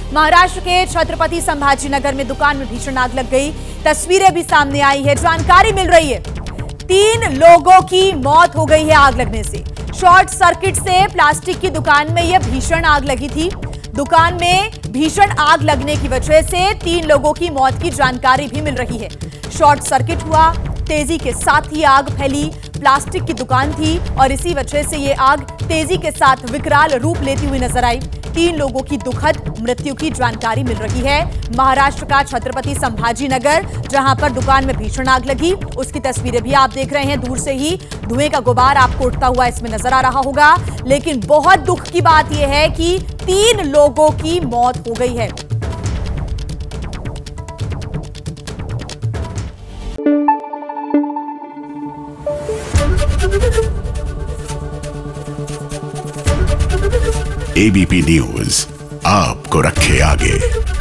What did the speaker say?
महाराष्ट्र के छत्रपति संभाजीनगर में दुकान में भीषण आग लग गई। तस्वीरें भी सामने आई है, जानकारी मिल रही है 3 लोगों की मौत हो गई है आग लगने से। शॉर्ट सर्किट से प्लास्टिक की दुकान में यह भीषण आग लगी थी। दुकान में भीषण आग लगने की वजह से 3 लोगों की मौत की जानकारी भी मिल रही है। शॉर्ट सर्किट हुआ, तेजी के साथ ही आग फैली। प्लास्टिक की दुकान थी और इसी वजह से यह आग तेजी के साथ विकराल रूप लेती हुई नजर आई। 3 लोगों की दुखद मृत्यु की जानकारी मिल रही है। महाराष्ट्र का छत्रपति संभाजीनगर, जहां पर दुकान में भीषण आग लगी, उसकी तस्वीरें भी आप देख रहे हैं। दूर से ही धुएं का गुबार आपको उठता हुआ इसमें नजर आ रहा होगा। लेकिन बहुत दुख की बात यह है कि 3 लोगों की मौत हो गई है। एबीपी न्यूज आपको रखे आगे।